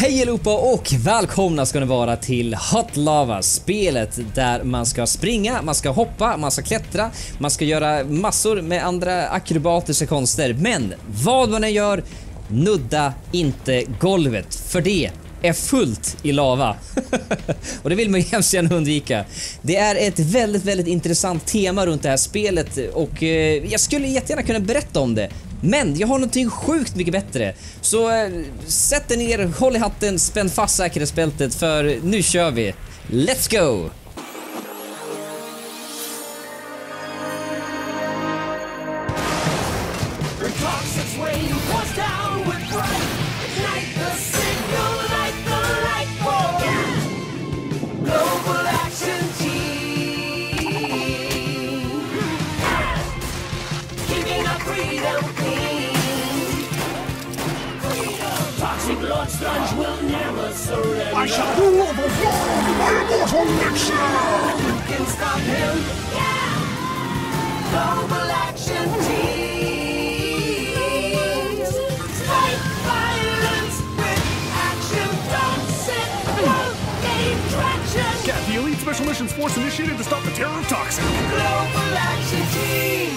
Hej allihopa och välkomna ska ni vara till Hot Lava, spelet där man ska springa, man ska hoppa, man ska klättra, man ska göra massor med andra akrobatiska konster. Men vad man än gör, nudda inte golvet, för det är fullt i lava. Och det vill man ju hemskt gärna undvika. Det är ett väldigt intressant tema runt det här spelet och jag skulle jättegärna kunna berätta om det. Men jag har någonting sjukt mycket bättre. Så sätt er ner, håll i hatten, spänn fast säkerhetsbältet, för nu kör vi. Let's go! Lord Sludge will never surrender. I shall rule over my immortal nation! You can stop him. Yeah! Global action teams. Fight violence with action. Don't sit, won't gain traction. Get the Elite Special Missions Force initiated to stop the terror of Toxic. Global action team.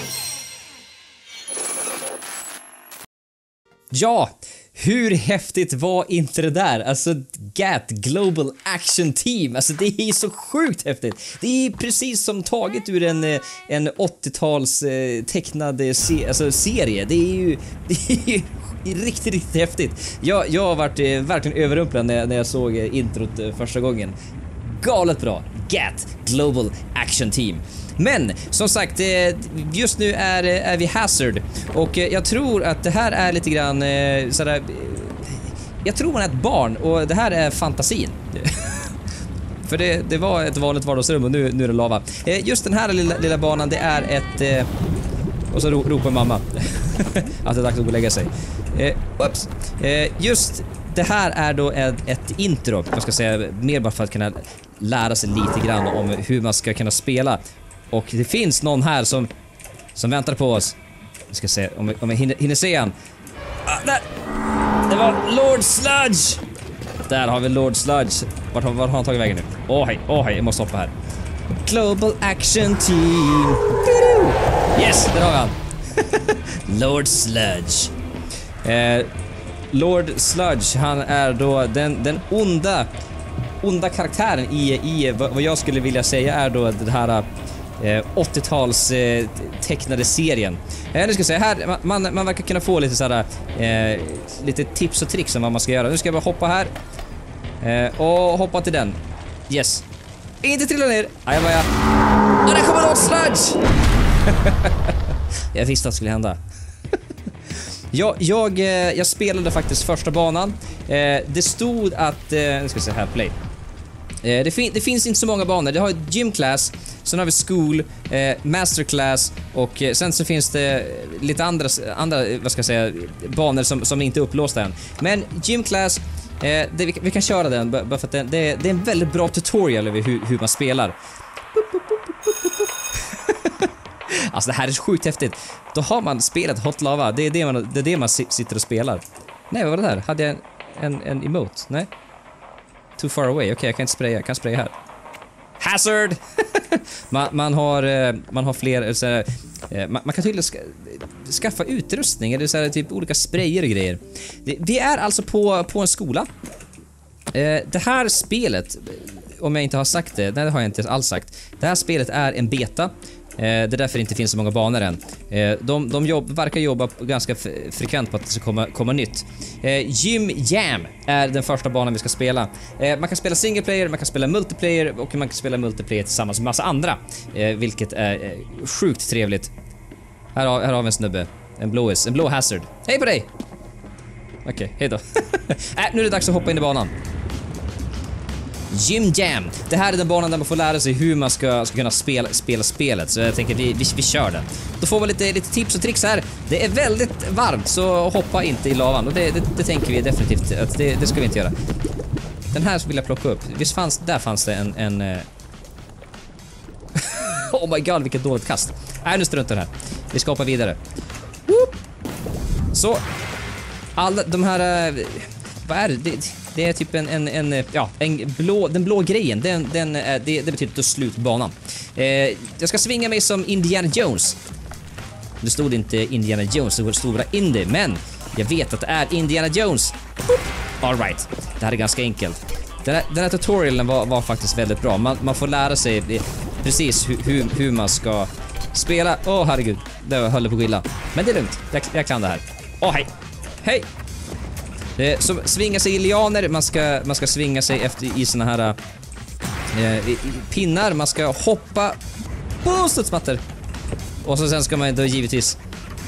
Ja, hur häftigt var inte det där? Alltså GAT, Global Action Team, alltså det är så sjukt häftigt. Det är precis som taget ur en 80-tals tecknad serie. Det är ju riktigt häftigt. Jag har varit verkligen överrumplad när jag såg introt första gången. Galet bra. GAT, Global Action Team. Men som sagt, just nu är vi Hazard och jag tror att det här är lite grann sådär, jag tror man är ett barn och det här är fantasin. För det var ett vanligt vardagsrum och nu är det lava. Just den här lilla banan, det är ett och så ropar mamma att det är dags att gå och lägga sig. Just det här är då ett intro, jag ska säga, mer bara för att kunna lära sig lite grann om hur man ska kunna spela. Och det finns någon här som väntar på oss. Vi ska se om jag hinner se han. Där! Det var Lord Sludge! Där har vi Lord Sludge. Vart har han tagit vägen nu? Åh hej, jag måste hoppa här. Global Action Team. Yes, där har vi han. Lord Sludge. Lord Sludge, han är då den onda karaktären i vad jag skulle vilja säga är då det här 80-tals tecknade serien. Nu ska jag säga här, man verkar kunna få lite sådär lite tips och tricks om vad man ska göra. Nu ska jag bara hoppa här och hoppa till den. Yes. Inte trilla ner. Ajabaja. Och där kommer Lord Sludge. Jag visste att det skulle hända. Jag spelade faktiskt första banan. Det stod att nu ska vi se här, play. Det finns inte så många banor. Det har gym class, sen har vi school, master class och sen så finns det lite andra vad ska jag säga, banor som inte är upplåsta än. Men gym class, vi kan köra den bara för att det är en väldigt bra tutorial över hur man spelar. Alltså det här är så sjukt häftigt. Då har man spelat Hot Lava. Det är det man sitter och spelar. Nej, vad var det där? Hade jag en emote? Nej. Too far away. Okej, jag kan inte spraya. Jag kan spraya här. Hazard! man har fler så här, man kan tydligen skaffa utrustning eller så här, typ olika sprayer och grejer. Vi är alltså på en skola. Det här spelet, om jag inte har sagt det, nej, det har jag inte alls sagt. Det här spelet är en beta. Det är därför det inte finns så många banor än. De verkar jobba ganska frekvent på att det ska komma nytt. Gym Jam är den första banan vi ska spela. Man kan spela single player, man kan spela multiplayer och man kan spela multiplayer tillsammans med massa andra. Vilket är sjukt trevligt. Här har vi en snubbe. En blå hazard. Hej på dig! Okej, hej då. Nu är det dags att hoppa in i banan. Gym Jam. Det här är den banan där man får lära sig hur man ska kunna spela spelet. Så jag tänker vi kör den. Då får man lite tips och tricks här. Det är väldigt varmt, så hoppa inte i lavan. Och det tänker vi definitivt att det ska vi inte göra. Den här vill jag plocka upp. Visst fanns det en oh my god, vilket dåligt kast. Nu struntar den här. Vi ska hoppa vidare. Så alla de här vad är det? Det är typ den blå grejen. Det betyder då slut banan. Jag ska svinga mig som Indiana Jones. Det stod inte Indiana Jones, det stod bara Indy, men jag vet att det är Indiana Jones. All right. Det här är ganska enkelt. Den här tutorialen var faktiskt väldigt bra. Man får lära sig precis hur man ska spela. Herregud, det höll på att gå illa. Men det är lugnt, jag kan det här. Hej! Så svinga sig i lianer, man ska svinga sig efter i såna här pinnar, man ska hoppa på studsmattor. Och så sen ska man då givetvis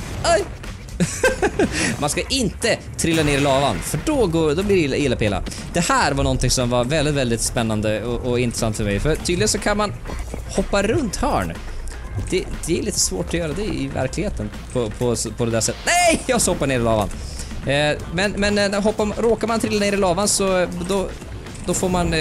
man ska inte trilla ner i lavan, för då blir det illa pela. Det här var någonting som var väldigt, väldigt spännande och intressant för mig, för tydligen så kan man hoppa runt hörn. Det är lite svårt att göra det i verkligheten på det där sättet. Nej, jag hoppar ner i lavan. Men råkar man trilla ner i lavan så då får man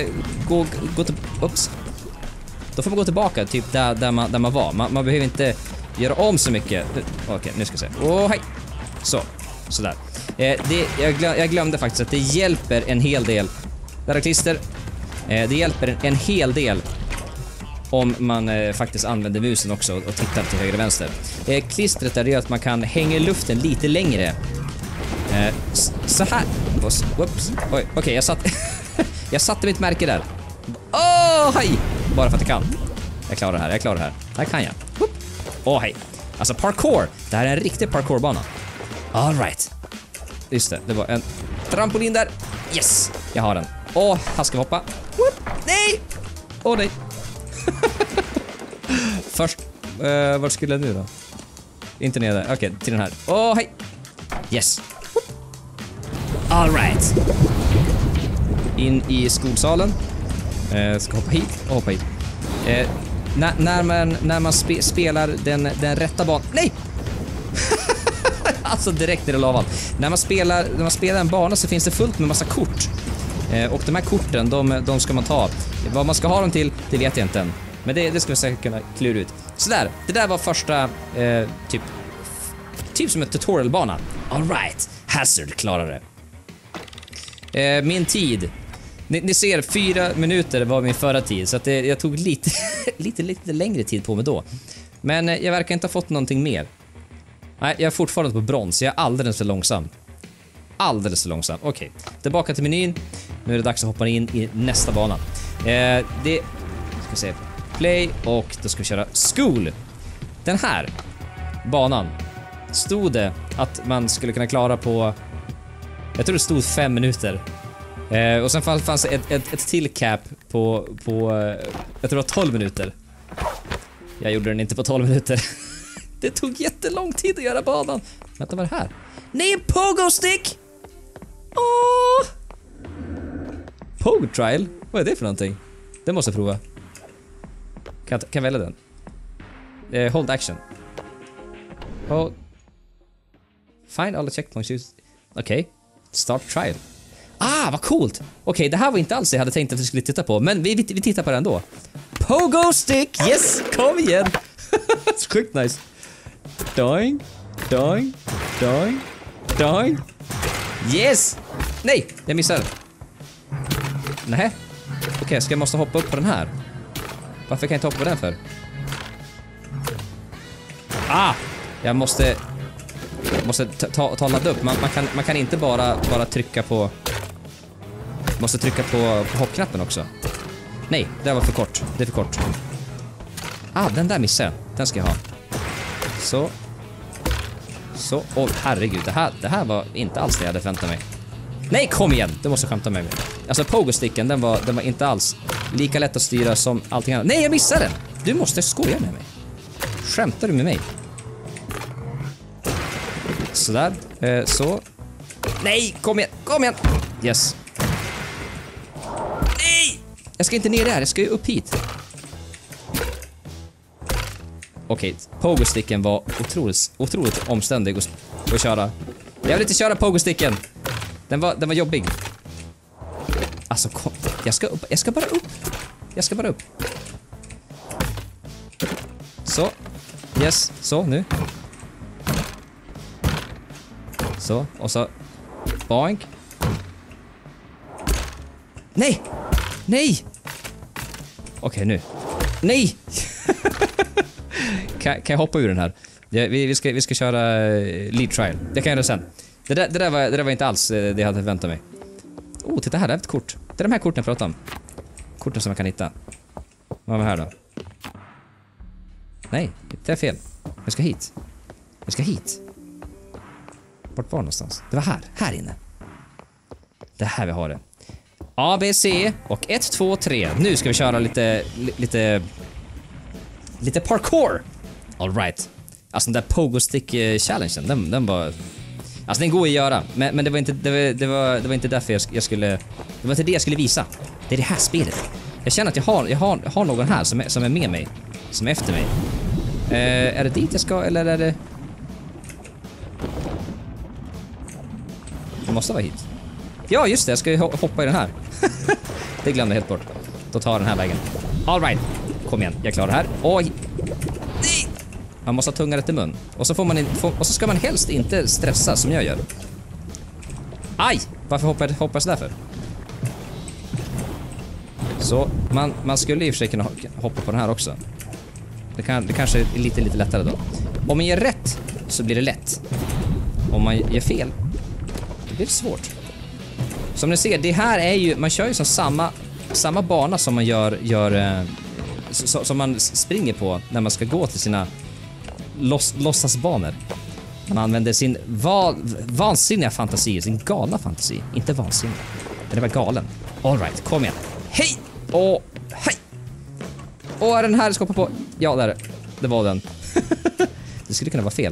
då får man gå tillbaka typ där man var. Man behöver inte göra om så mycket. Okej, nu ska jag se. Hej. Sådär. Jag glömde faktiskt att det hjälper en hel del. Där är klister. Det hjälper en hel del om man faktiskt använder musen också och tittar till höger och vänster. Klistret där gör att man kan hänga i luften lite längre. Så här. Whoops. Okej, jag satte mitt märke där. Hej! Bara för att jag kan. Jag klarar det här. Här kan jag. Hej. Alltså parkour. Det här är en riktig parkourbana. All right. Just det var en trampolin där. Yes, jag har den. Här ska vi hoppa. Nej! Nej. Först, vart skulle jag nu då? Inte ner där. Okej, till den här. Hej. Yes. All right. In i skolsalen. Ska hoppa hit och hoppa hit. När man spelar den rätta banan. Nej! Alltså direkt ner i lavan. När man spelar en bana så finns det fullt med massa kort. Och de här korten, de ska man ta. Vad man ska ha dem till, det vet jag inte än. Men det ska vi säkert kunna klura ut. Sådär, det där var första typ som en tutorialbana. All right, Hazard klarar det. Min tid. Ni ser 4 minuter var min förra tid, så att jag tog lite längre tid på mig då. Men jag verkar inte ha fått någonting mer. Nej, jag är fortfarande på brons. Jag är alldeles för långsam. Okej, tillbaka till menyn. Nu är det dags att hoppa in i nästa bana. Det ska vi se. Play, och då ska vi köra school. Den här banan stod det att man skulle kunna klara på, jag tror det stod 5 minuter. Och sen fanns ett till cap på jag tror det var 12 minuter. Jag gjorde den inte på 12 minuter. Det tog jättelång tid att göra banan. Vänta, vad är det här? Nej, en pogo stick! Pogo trial? Vad är det för någonting? Det måste jag prova. Kan jag välja den? Hold action. Find all the checkpoints. Okej. Start trial. Vad coolt! Okej, det här var inte alls det jag hade tänkt att vi skulle titta på, men vi tittar på den då. Pogo stick! Yes! Kom igen! Det är sjukt nice. Doing. Yes! Nej, jag missade. Nej. Okej, jag måste hoppa upp på den här. Varför kan jag inte hoppa på den för? Jag måste ta ladda upp. Man kan inte bara trycka på. Måste trycka på hoppknappen också. Nej, det var för kort. Det är för kort. Den där missade jag. Den ska jag ha. Så. Herregud, det här var inte alls det jag hade förväntat mig. Nej, kom igen. Du måste skämta med mig. Alltså pogo-sticken, den var inte alls lika lätt att styra som allting annat. Nej, jag missade den. Du måste skoja med mig. Skämtar du med mig? Sådär. Så. Nej, kom igen. Yes. Nej! Jag ska inte ner där, jag ska ju upp hit. Okej, pogo-sticken var otroligt omständig att köra. Jag vill inte köra pogo-sticken. Den var jobbig. Alltså, kom. Jag ska bara upp. Så. Yes, så nu. Så, och så boink. Nej! Nej! Okej, nu. Nej! kan jag hoppa ur den här? Vi ska köra lead trial. Det kan jag göra sen. Det där var inte alls det jag hade förväntat mig. Titta här, det är ett kort. Det är de här korten jag pratar om. Korten som man kan hitta. Vad var här då? Nej, det är fel. Jag ska hit. Jag ska hit. Vart var någonstans? Det var här. Här inne. Det här vi har det. A, B, C och 1, 2, 3. Nu ska vi köra lite parkour. All right. Alltså den där pogo stick challengen, den var... Alltså den går att göra, men det var inte därför jag skulle... Det var inte det jag skulle visa. Det är det här spelet. Jag känner att jag har någon här som är med mig. Som är efter mig. Är det dit jag ska, eller är det... Det måste vara hit. Ja, just det. Jag ska ju hoppa i den här. Det glömde jag helt bort. Då tar jag den här vägen. All right. Kom igen, jag klarar det här. Oj. Man måste ha tunga rätt i mun. Och så och så ska man helst inte stressa som jag gör. Aj! Varför hoppar jag så där för? Så man skulle i och för sig kunna hoppa på den här också. Det kanske är lite lättare då. Om man gör rätt så blir det lätt. Om man gör fel, det blir svårt. Som ni ser, det här är ju, man kör ju som samma bana som man gör som man springer på när man ska gå till sina låtsasbanor. Man använder sin vansinniga fantasi, sin galna fantasi, inte vansinnig. Den är bara galen. All right, kom igen. Hej! Och hej! Och är den här ska hoppa på? Ja, där. Det var den. Det skulle kunna vara fel.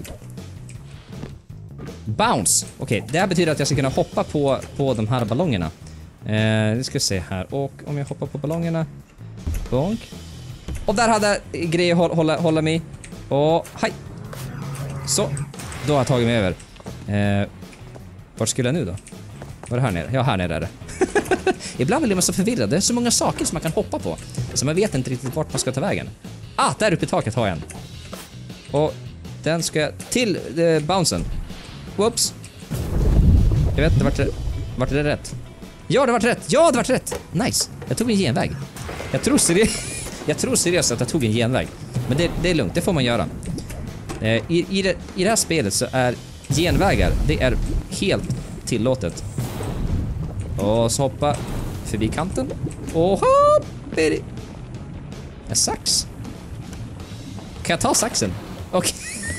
Bounce. Okej, det här betyder att jag ska kunna hoppa på de här ballongerna. Nu ska vi se här. Och om jag hoppar på ballongerna. Bonk. Och där hade jag grejer att hålla mig. Och hej. Så. Då har jag tagit mig över. Vart skulle jag nu då? Var det här nere? Ja, här nere är det. Ibland blir man så förvirrad. Det är så många saker som man kan hoppa på. Så man vet inte riktigt vart man ska ta vägen. Där uppe i taket har jag en. Och den ska jag till bouncen. Whoops. Jag vet inte vart det rätt. Ja, det vart rätt. Ja, det vart rätt. Nice. Jag tog en genväg. Jag tror seriöst att jag tog en genväg. Men det är lugnt. Det får man göra. I det här spelet så är genvägar, det är helt tillåtet. Och så hoppa förbi kanten. Och hopp! En sax. Kan jag ta saxen? Okej.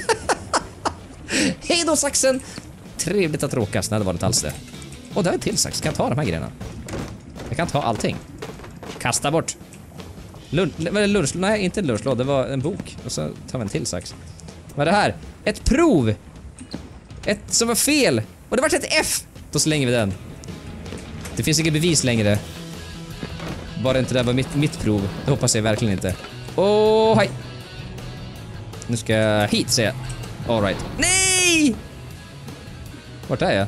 Hej då saxen! Trevligt att råkas, när det var inte alls det. Och det är en till sax. Kan jag ta de här grejerna? Jag kan ta allting. Kasta bort. Lunch? Nej, inte en lunchlåda. Det var en bok. Och så tar vi en till sax. Vad är det här? Ett prov! Ett som var fel! Och det var ett F! Då slänger vi den. Det finns inget bevis längre. Bara inte det var mitt prov. Det hoppas jag verkligen inte. Hej! Nu ska jag hit, säger jag. All right. Nej! Vart är jag?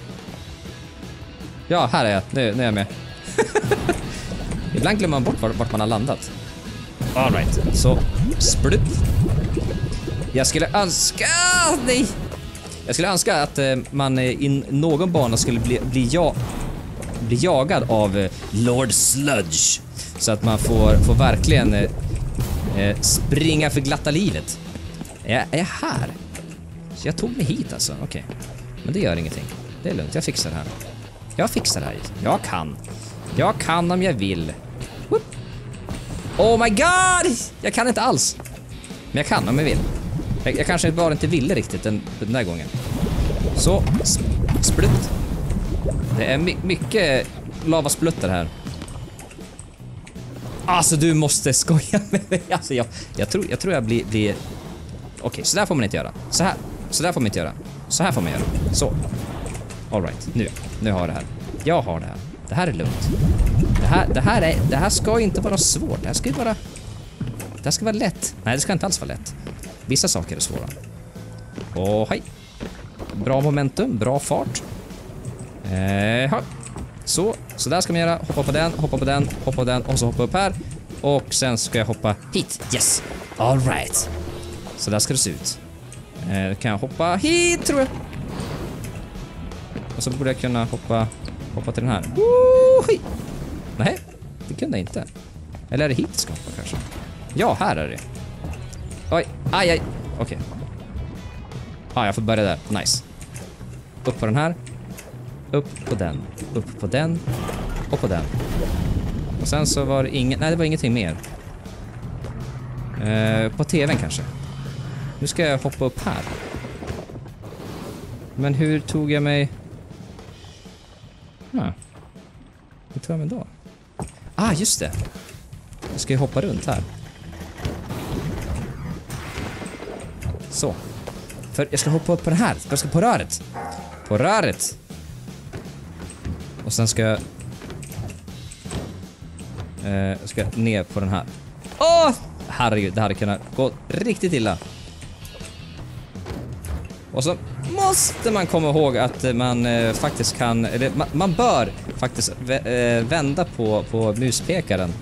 Ja, här är jag. Nu är jag med. Ibland glömmer man bort vart man har landat. All right. Så, split. Jag skulle önska... Nej! Jag skulle önska att man i någon bana skulle bli jagad av Lord Sludge. Så att man får verkligen springa för glatta livet. Är jag här? Så jag tog mig hit alltså, okej. Men det gör ingenting. Det är lugnt, jag fixar det här. Jag fixar det här. Jag kan om jag vill. Whoop. Oh my god! Jag kan inte alls. Men jag kan om jag vill. Jag kanske bara inte ville riktigt den där gången. Så, splutt. Det är mycket lavaspluttar här. Alltså du måste skoja med mig. Alltså jag tror jag blir... Okej, så där får man inte göra. Så där får man inte göra. Så här får man göra. Så. All right, nu har jag det här. Jag har det här. Det här är lugnt. Det här ska inte vara svårt. Det här ska vara lätt. Nej, det ska inte alls vara lätt. Vissa saker är svåra. Hej. Bra momentum, bra fart. Så där ska man göra. Hoppa på den, hoppa på den och så hoppa upp här. Och sen ska jag hoppa hit. Yes. All right. Så där ska det se ut. Kan jag hoppa hit, tror jag. Och så borde jag kunna hoppa till den här. Nej, det kunde jag inte. Eller är det hit jag ska hoppa kanske? Ja, här är det. Oj, aj. Okej. Ja, jag får börja där. Nice. Upp på den här. Upp på den. Upp på den. Och på den. Och sen så var det nej, det var ingenting mer. På tvn kanske. Nu ska jag hoppa upp här. Men hur tog jag mig... Ja. Hur tog jag mig då? Ah, just det. Jag ska ju hoppa runt här. Så. För jag ska hoppa upp på den här. Jag ska på röret. På röret. Och sen ska jag ner på den här. Åh! Herregud, det hade kunnat gå riktigt illa. Och så måste man komma ihåg att man faktiskt kan, eller man bör faktiskt vända på muspekaren.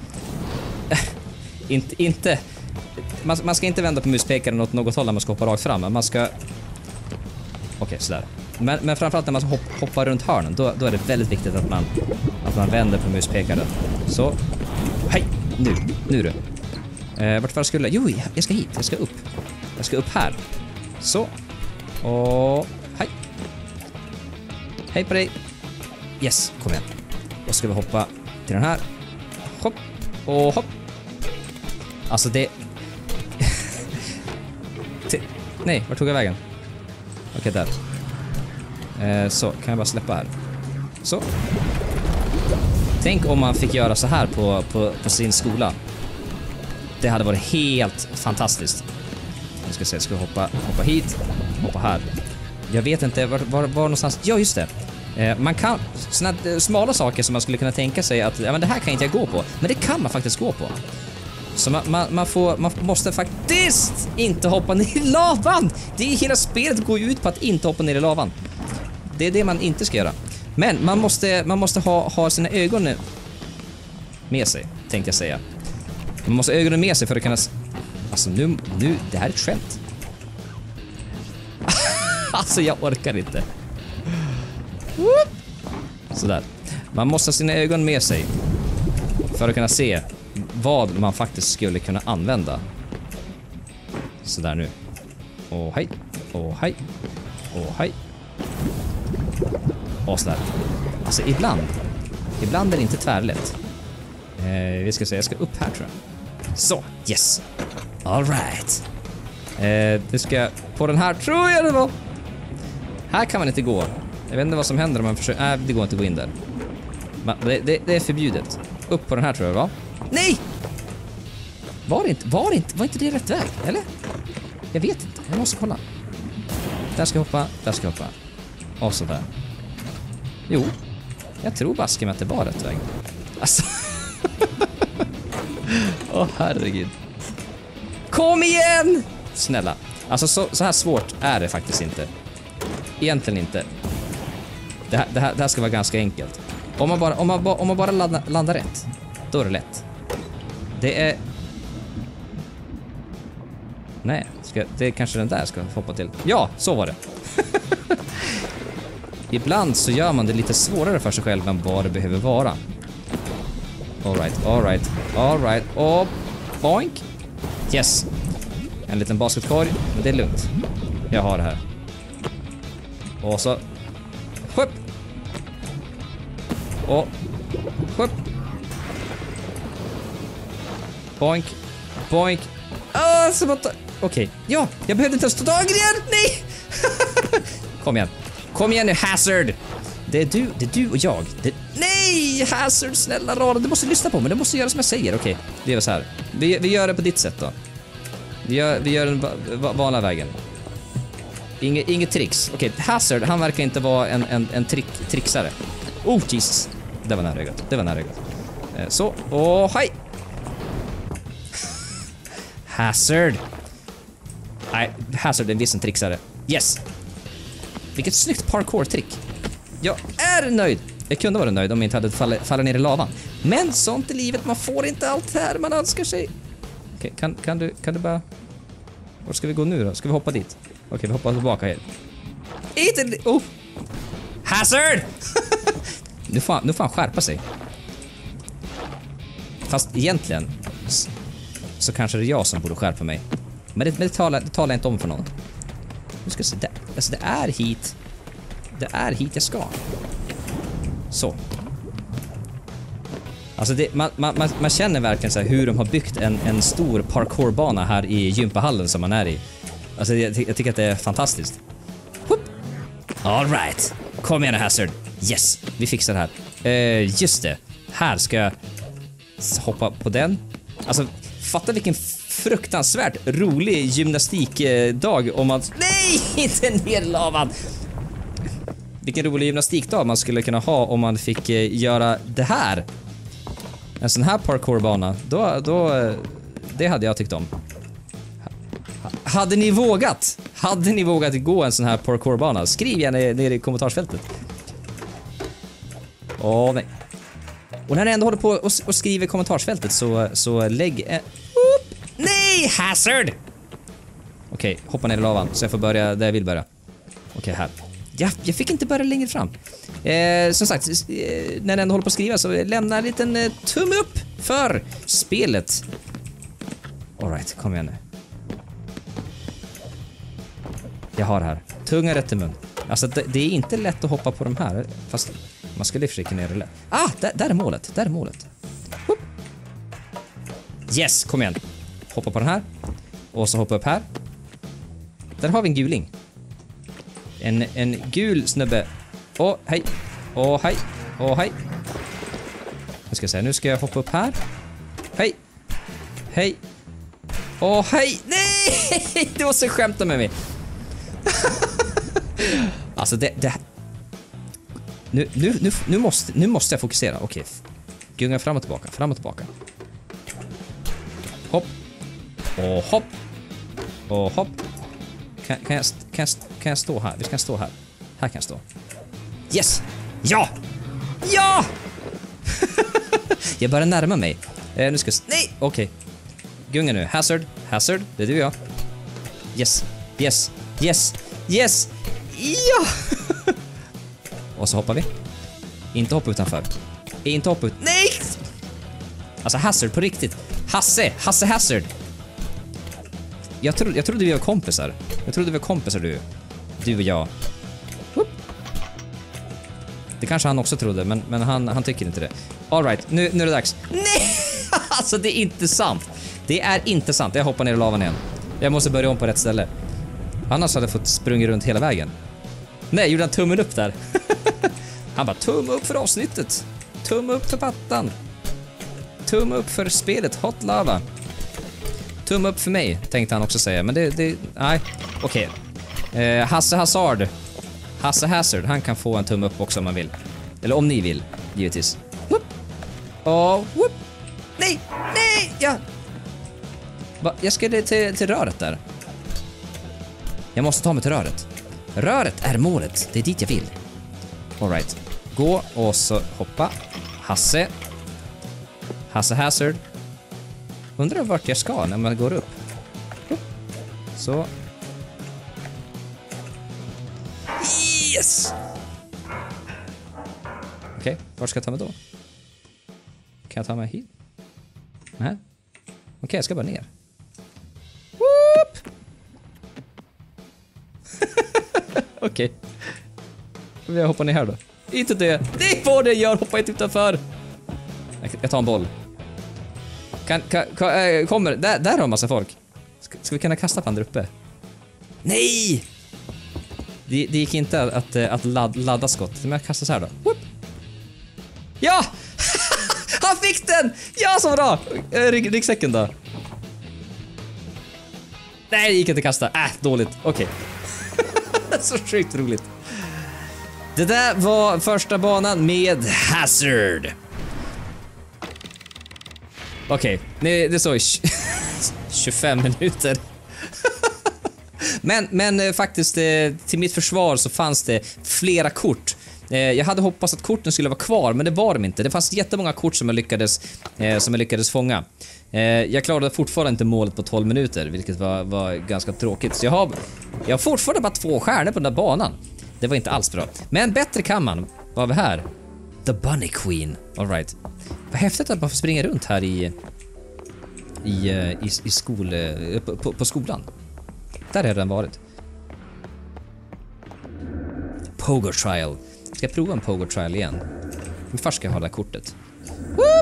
inte man ska inte vända på muspekaren åt något håll när man ska hoppa rakt fram. Man ska... Okej, sådär. Men framförallt när man hoppar runt hörnen, då är det väldigt viktigt att man vänder på muspekaren. Så. Hej! Nu du. Vart var skulle jag? Jo, jag ska hit. Jag ska upp. Jag ska upp här. Så. Och hej. Hej på dig. Yes, kom igen. Då ska vi hoppa till den här. Hopp. Och hopp. Alltså det... Nej, vart tog jag vägen? Okej, där. Så, kan jag bara släppa här. Så. Tänk om man fick göra så här på sin skola. Det hade varit helt fantastiskt. Nu ska jag se, jag ska hoppa hit, hoppa här. Jag vet inte var någonstans. Ja, just det. Man kan såna smala saker som man skulle kunna tänka sig att ja, men det här kan inte jag gå på, men det kan man faktiskt gå på. Så man måste faktiskt inte hoppa ner i lavan. Det är hela spelet går ju ut på att inte hoppa ner i lavan. Det är det man inte ska göra. Men man måste ha sina ögon med sig, tänkte jag säga. Man måste ha ögonen med sig för att kunna... Alltså nu det här är ett skämt. Alltså jag orkar inte. Sådär. Man måste ha sina ögon med sig för att kunna se vad man faktiskt skulle kunna använda. Sådär nu. Och hej. Och hej. Och hej. Och sådär. Alltså ibland är det inte tvärlätt. Vi ska se, jag ska upp här tror jag. Så, yes. All right. Det ska på den här tror jag det var. Här kan man inte gå. Jag vet inte vad som händer om man försöker. Nej, det går inte att gå in där. Det är förbjudet. Upp på den här tror jag det var. Nej! Var inte det rätt väg, eller? Jag vet inte. Jag måste kolla. Där ska jag hoppa, där ska jag hoppa. Och så där. Jo. Jag tror baske med att det var rätt väg. Alltså. Åh, herregud. Kom igen! Snälla. Alltså så här svårt är det faktiskt inte. Egentligen inte. Det här ska vara ganska enkelt. Om man bara landar rätt, då är det lätt. Det är... Nej, det är kanske den där ska hoppa till. Ja, så var det. Ibland så gör man det lite svårare för sig själv än vad det behöver vara. All right. Och boink. Yes. En liten basketkorg, men det är lugnt. Jag har det här. Och så hopp. Och hopp. Boink. Okej. Ja, jag behövde inte ens ta tag i det. Nej. Kom igen nu, Hazard. Det är du och jag. Nej, Hazard, snälla rara. Du måste lyssna på mig. Du måste göra som jag säger. Okej, det är så här. Vi gör det på ditt sätt då. Vi gör den vanliga vägen. Inget tricks. Okej, Hazard, han verkar inte vara en trixare. Oh, Jesus. Det var nära ögat. Så, och hej. Hazard. Nej, Hazard är en viss en trixare. Yes. Vilket snyggt parkour-trick. Jag är nöjd. Jag kunde vara nöjd om jag inte hade fallit ner i lavan. Men sånt i livet, man får inte allt här man önskar sig. Okej, kan du bara... Var ska vi gå nu då? Ska vi hoppa dit? Okej, vi hoppar tillbaka här. Oh! Hazard! nu får han skärpa sig. Fast egentligen så kanske det är jag som borde skärpa mig. Men det talar jag inte om för någon. Nu ska jag se, det är hit. Det är hit jag ska. Så. Alltså man känner verkligen så här hur de har byggt en stor parkourbana här i gympahallen som man är i. Alltså jag tycker att det är fantastiskt. All right. Kom igen Hazard. Yes, vi fixar det här. Just det. Här ska jag hoppa på den. Alltså fatta vilken fruktansvärt rolig gymnastikdag om man... Nej, inte ner lavan. Vilken rolig gymnastikdag man skulle kunna ha om man fick göra det här. En sån här parkourbana. Då det hade jag tyckt om. Hade ni vågat gå en sån här parkourbana? Skriv gärna ner i kommentarsfältet. Åh nej. Och när ni ändå håller på och skriver i kommentarsfältet så lägg en... Nej, Hazard! Okej, hoppa ner i lavan så jag får börja där jag vill börja. Okej, här. Jag fick inte börja längre fram. Som sagt, när ni ändå håller på att skriva så lämna en liten tumme upp för spelet. All right, kom igen nu. Jag har här. Tunga rätt i mun. Alltså det är inte lätt att hoppa på de här. Fast man skulle försöka ner det lätt. Ah, där är målet. Där är målet. Hopp. Yes, kom igen. Hoppa på den här. Och så hoppa upp här. Där har vi en guling. En gul snubbe. Åh, hej. Åh, hej. Åh, hej. Nu ska jag hoppa upp här. Hej. Hej. Åh, hej. Nej! Du måste skämta med mig. Alltså det nu måste jag fokusera. Okej. Gunga fram och tillbaka. Hopp. Och hopp. Och hopp. Kan jag stå här? Vi ska stå här. Här kan jag stå. Yes. Ja. Ja. Jag börjar närma mig. Nu ska jag... Nej, okej. Gunga nu. Hazard. Det är du och jag. Yes. Ja! Och så hoppar vi. Inte hoppa utanför. Inte hoppa ut. Nej! Alltså Hazard på riktigt. Hasse Hazard. Jag trodde vi var kompisar. Du och jag. Det kanske han också trodde, men han tycker inte det. All right, nu är det dags. Nej! Alltså det är inte sant. Det är inte sant. Jag hoppar ner i lavan igen. Jag måste börja om på rätt ställe. Annars hade jag fått sprunga runt hela vägen. Nej, gjorde han tummen upp där. Han bara, tumme upp för avsnittet. Tumme upp för pattan. Tumme upp för spelet Hot Lava. Tumme upp för mig, tänkte han också säga. Men nej, okej. Hasse Hazard, han kan få en tumme upp också om man vill. Eller om ni vill, givetvis. Whoop. Och whoop. Nej, ja. Jag ska till röret där. Jag måste ta mig till röret. Röret är målet. Det är dit jag vill. All right. Gå och så hoppa. Hasse Hazard. Undrar vart jag ska när man går upp. Så. Yes! Okej, vart ska jag ta mig då? Kan jag ta mig hit? Nej. Okej, jag ska bara ner. Whoop! Okej. Jag hoppar ner här då. Inte det. Det var det jag hoppar inte utanför. Jag tar en boll. Kommer. Där har massa folk. Ska vi kunna kasta på andra uppe? Nej! Det gick inte att ladda skott. Men jag kastar så här då. Whoop. Ja! Han fick den! Ja, så bra! Ryggsäcken då. Nej, det gick inte att kasta. Dåligt. Okej. Så sjukt roligt. Det där var första banan med Hazard. Okej, det så i 25 minuter. Men faktiskt till mitt försvar så fanns det flera kort. Jag hade hoppats att korten skulle vara kvar, men det var de inte. Det fanns jättemånga kort som jag lyckades fånga. Jag klarade fortfarande inte målet på 12 minuter, vilket var ganska tråkigt. Så jag har fortfarande bara 2 stjärnor på den där banan. Det var inte alls bra. Men bättre kan man. Vad har vi här? The Bunny Queen. All right. Vad häftigt att man får springa runt här på skolan. Där har den varit. Pogo Trial. Ska jag prova en Pogo Trial igen? Men först ska jag ha det här kortet. Whoop!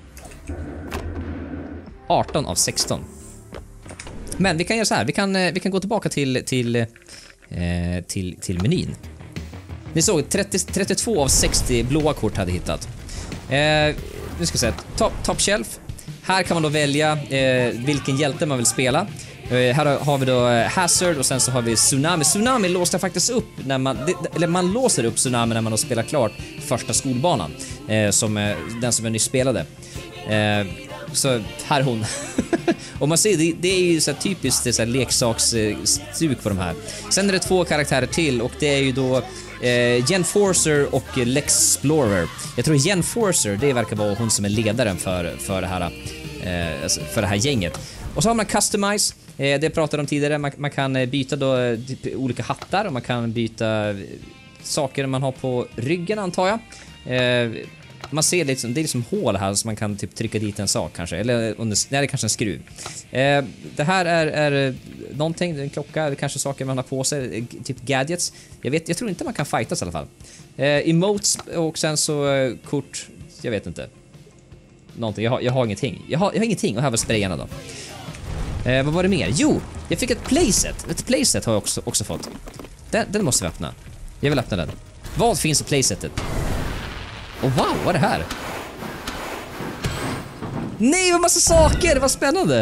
18 av 16. Men vi kan göra så här. Vi kan gå tillbaka till menyn. Ni såg 32 av 60 blåa kort hade hittat. Nu ska vi se. Top Shelf. Här kan man då välja vilken hjälte man vill spela. Här har vi då Hazard och sen så har vi Tsunami. Tsunami låste faktiskt upp när man låser upp Tsunami när man har spelat klart första skolbanan. Den som jag nyss spelade. Så här hon. Och man ser, det är ju så här typiskt det så här leksaksstuk på de här. Sen är det 2 karaktärer till och det är ju då Genforcer och Lexplorer. Jag tror Genforcer, det verkar vara hon som är ledaren för det här gänget. Och så har man Customize. Det pratade om tidigare. Man kan byta då typ olika hattar och man kan byta saker man har på ryggen, antar jag. Man ser liksom, det är liksom hål här så man kan typ trycka dit en sak kanske. Eller det är kanske en skruv. Det här är någonting, en klocka eller kanske saker man har på sig, typ gadgets. Jag tror inte man kan fightas i alla fall. Emotes och sen så kort, jag vet inte. Någonting, jag har ingenting. Jag har ingenting och här var sprayarna då. Vad var det mer? Jo, jag fick ett playset. Ett playset har jag också fått. Den måste vi öppna. Jag vill öppna den. Vad finns i playsetet? Oh, wow, vad är det här? Nej, vad massa saker! Vad spännande!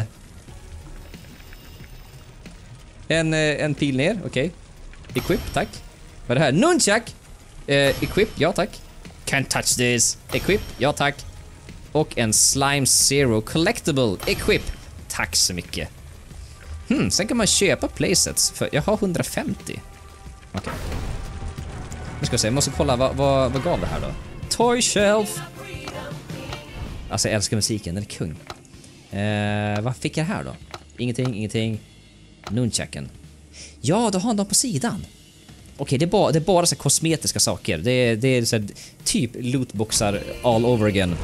En pil ner, okej. Equip, tack. Vad är det här? Nunchak! Equip, ja tack. Can't touch this. Equip, ja tack. Och en Slime Zero Collectible. Equip. Tack så mycket. Sen kan man köpa playsets för jag har 150. Okej. Nu ska vi se, jag måste kolla vad gav det här då. Toy Shelf. Alltså jag älskar musiken, den är kung. Vad fick jag här då? Ingenting. Nunchaken. Ja, då har han dem på sidan. Okej, det är bara så kosmetiska saker. Det är så här, typ lootboxar all over again.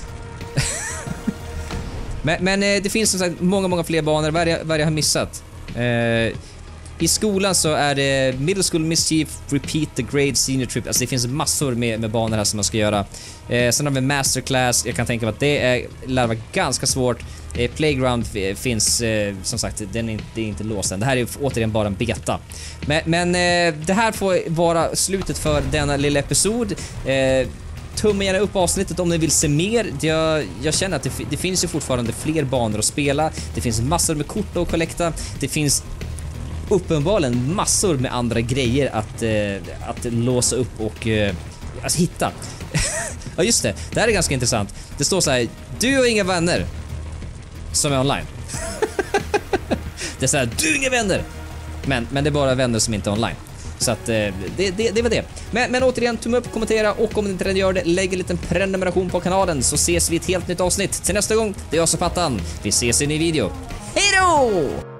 men det finns som sagt många fler banor. Vad är det jag har missat? I skolan så är det Middle School Mischief, Repeat the Grade, Senior Trip. Alltså det finns massor med banor här som man ska göra. Sen har vi Masterclass. Jag kan tänka mig att det lär vara ganska svårt. Playground finns, som sagt, det är inte låst än. Det här är återigen bara en beta. Men det här får vara slutet för denna lilla episod. Tumma gärna upp avsnittet om ni vill se mer. Jag känner att det finns ju fortfarande fler banor att spela. Det finns massor med kort att kollekta. Det finns uppenbarligen massor med andra grejer att låsa upp och alltså hitta. Ja just det, det här är ganska intressant. Det står så här: du har inga vänner som är online. Det är så här: du har inga vänner. Men det är bara vänner som inte är online. Så att det var det. Men återigen, tumme upp, kommentera och om ni inte redan gör det, lägg en liten prenumeration på kanalen så ses vi i ett helt nytt avsnitt. Till nästa gång, det är jag som Pattan. Vi ses i en ny video. Hej då!